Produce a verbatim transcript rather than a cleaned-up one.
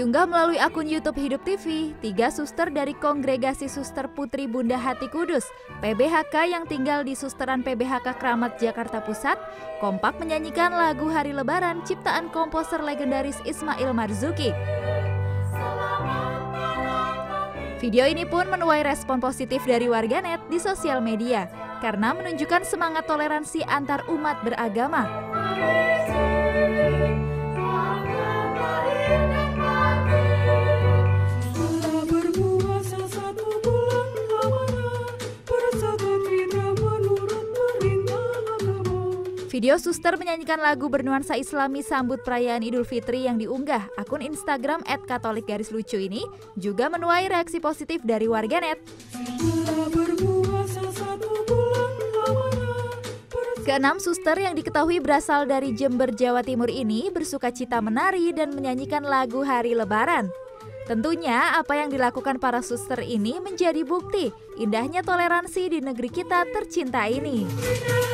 Diunggah melalui akun YouTube Hidup T V, tiga suster dari Kongregasi Suster Putri Bunda Hati Kudus, P B H K yang tinggal di Susteran P B H K Kramat Jakarta Pusat, kompak menyanyikan lagu Hari Lebaran ciptaan komposer legendaris Ismail Marzuki. Video ini pun menuai respon positif dari warganet di sosial media karena menunjukkan semangat toleransi antar umat beragama. Video suster menyanyikan lagu bernuansa Islami sambut perayaan Idul Fitri yang diunggah akun Instagram et katolik garis lucu ini juga menuai reaksi positif dari warganet. Keenam suster yang diketahui berasal dari Jember, Jawa Timur ini bersukacita menari dan menyanyikan lagu Hari Lebaran. Tentunya apa yang dilakukan para suster ini menjadi bukti indahnya toleransi di negeri kita tercinta ini.